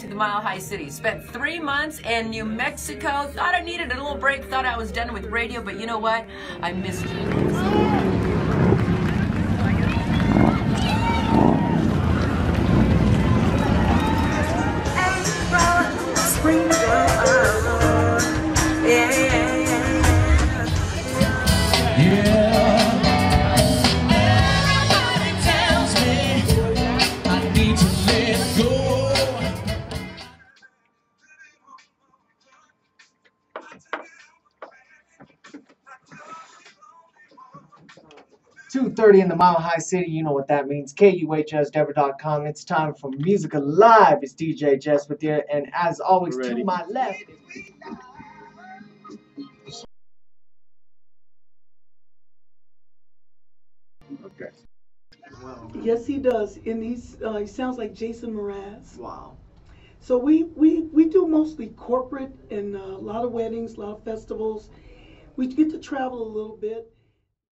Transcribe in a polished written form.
to the Mile High City. Spent 3 months in New Mexico. Thought I needed a little break. Thought I was done with radio, but you know what? I missed it. .30 in the Mile High City, you know what that means. KUHS.com. It's time for Music Alive. It's DJ Jess with you, and as always, to my left. Okay. Wow. Yes, he does, and he sounds like Jason Mraz. Wow. So we do mostly corporate and a lot of weddings, a lot of festivals. We get to travel a little bit.